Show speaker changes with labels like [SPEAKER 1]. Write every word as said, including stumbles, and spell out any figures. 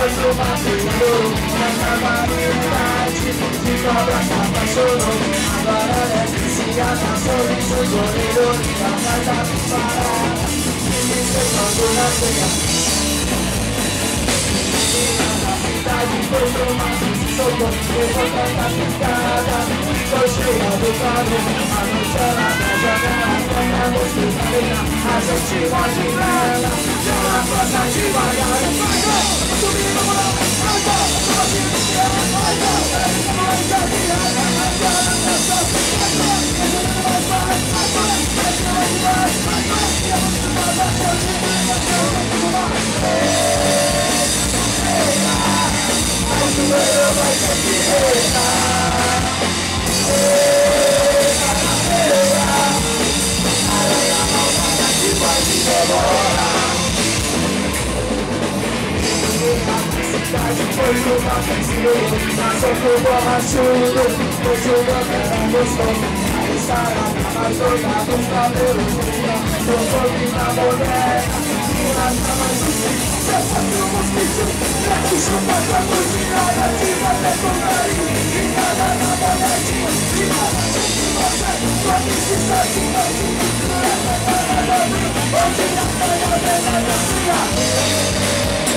[SPEAKER 1] do mato chorou, na variedade de cobra se apaixonou. Agora ela é viciada, sorriso do orelho, a casa parada, e me quando na ceia. Na cidade foi pro mato, se soltou, levou tanta picada, foi cheia do carro, a noite ela na janela, toca a luz da arena, a gente morde nela, ela gosta devagar, vai, vai, subir, vamos lá, vai, vai, vamos aqui, vai, vai, vai, vai, foi no cafezinho, passou pro borrachudo, hoje o meu era gostoso. Aí Sara tava jogando os cabelos dela, trocou de na boneca, e nas camas do sim, eu faço um mosquito, trago chupa pra cozinha, e ativa até com carinho, e nada na bonequinha, e nada de você, só que se sabe que hoje a cara da minha, hoje a cara da minha.